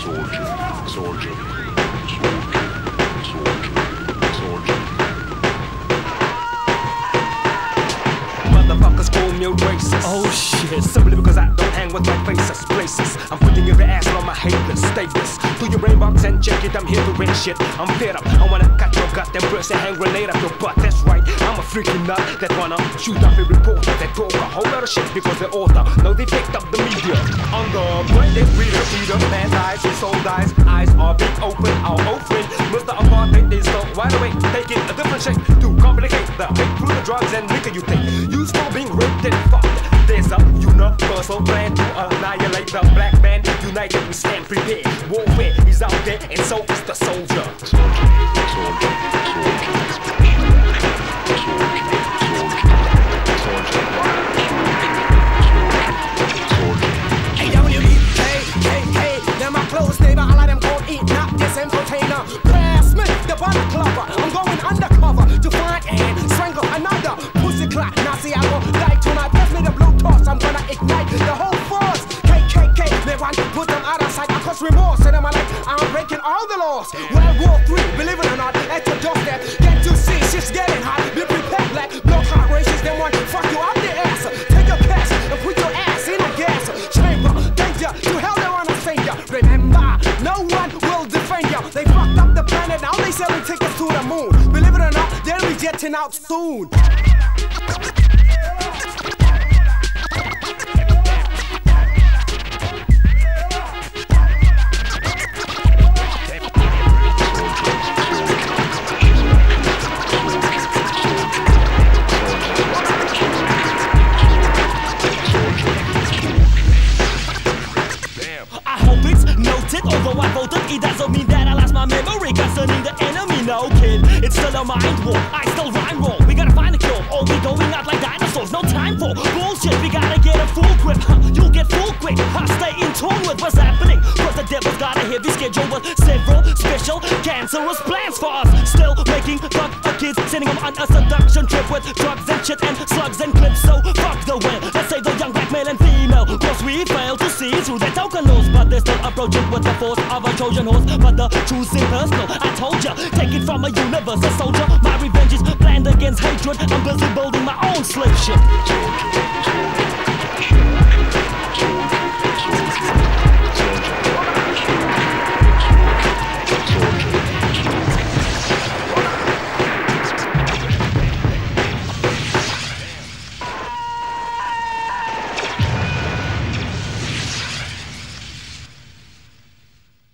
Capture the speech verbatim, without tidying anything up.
soldier, soldier, soldier, soldier. Motherfuckers call me a racist. Oh shit, simply because I don't hang with my faces, places. I'm putting every ass on my haters, status. Do your brain box and check it, I'm here to win shit. I'm fed up, I wanna cut your goddamn breast and hang grenade up your butt. That's right, I'm a freaking nut that wanna shoot up a reporter that talk a whole lot of shit because they're author. No, they picked up the media. On the brain, they reader, reader, man dies, his soul dies, eyes are big open, our old friend, Mister Apartheid is so wide awake, taking a different shape to complicate the hate through the drugs and liquor you take. You still being raped and fucked. There's a universal plan to annihilate the black man. United we stand prepared. Warfare is out there and so is the soldier. Soldier, soldier, soldier, soldier, soldier, soldier. Hey, W E K, K, K. Now my clothes, neighbor, all of them gon' eat, not this same container. Pass me the butter clover. I'm going undercover to find and strangle another pussy clock. Now see I gon' die tonight. Pass me the blue toss, I'm gonna ignite the whole force. K, K, K, they want to put them out of sight. I cause remorse and in my life, I'm breaking all the laws. World War Three, believe it or not, at your doorstep. Get to see, shit's getting hot. Be prepared, like block hot races. They want to fuck you up the ass. Take a pass and put your ass in a gas chamber. Danger, to hell they wanna send ya. Remember, no one will defend ya. They fucked up the planet, now they selling tickets to the moon. Believe it or not, they'll be jetting out soon. Although I voted, it doesn't mean that I lost my memory concerning the enemy. No kid, it's still a mind war. I still rhyme roll. We gotta find a cure, or we going out like dinosaurs. No time for bullshit. We gotta get a full grip. Huh, you'll get full quick. Huh, stay in tune with what's happening. Cause the devil's got a heavy schedule with several special cancerous plans for us. Still making fuck the kids, sending them on a seduction trip with drugs and shit and slugs and clips. So fuck the win. Let's save the young black male and female. Cause we fail to see through their token laws, but they're still approaching with the force of a Trojan horse. But the truth's impersonal. I told ya, take it from a universal soldier. My revenge is planned against hatred. I'm busy building my own slave ship. Soldier, soldier, soldier, soldier.